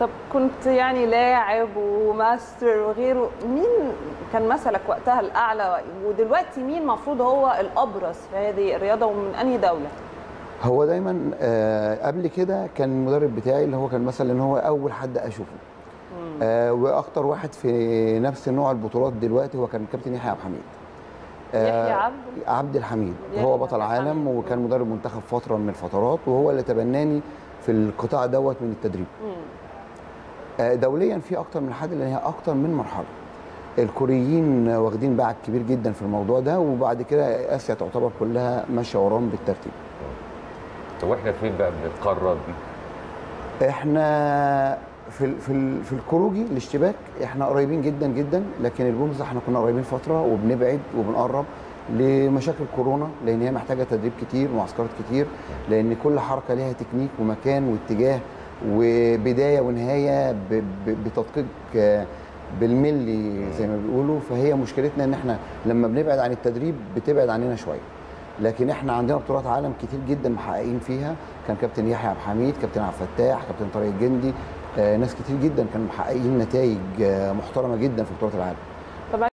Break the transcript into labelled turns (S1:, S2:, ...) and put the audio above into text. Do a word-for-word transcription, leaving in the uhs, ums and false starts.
S1: طب كنت يعني لاعب وماستر وغيره، مين كان مثلك وقتها الاعلى، ودلوقتي مين المفروض هو الابرز في هذه الرياضه ومن انهي دوله؟
S2: هو دايما آه قبل كده كان المدرب بتاعي اللي هو كان مثلا ان هو اول حد اشوفه. آه واكتر واحد في نفس نوع البطولات دلوقتي هو كان كابتن يحيى عبد الحميد.
S1: يحيى
S2: آه
S1: عبد
S2: عبد الحميد هو بطل عالم وكان مدرب منتخب فتره من الفترات، وهو اللي تبناني في القطاع دوت من التدريب. آه دوليا في اكتر من حد، لان هي اكتر من مرحله. الكوريين واخدين باع كبير جدا في الموضوع ده، وبعد كده اسيا تعتبر كلها ماشيه وراهم بالترتيب.
S3: طب واحنا فين بقى من القارات دي؟
S2: احنا في ال في ال في الكروجي الاشتباك احنا قريبين جدا جدا، لكن الجمز احنا كنا قريبين فتره وبنبعد وبنقرب لمشاكل كورونا، لان هي محتاجه تدريب كتير ومعسكرات كتير، لان كل حركه ليها تكنيك ومكان واتجاه وبدايه ونهايه بتدقيق بالملي زي ما بيقولوا. فهي مشكلتنا ان احنا لما بنبعد عن التدريب بتبعد عننا شويه، لكن احنا عندنا بطولات عالم كتير جدا محققين فيها. كان كابتن يحيى عبد الحميد، كابتن عبد الفتاح، كابتن طارق الجندي، آه ناس كتير جدا كانوا محققين نتائج آه محترمه جدا في بطولات العالم.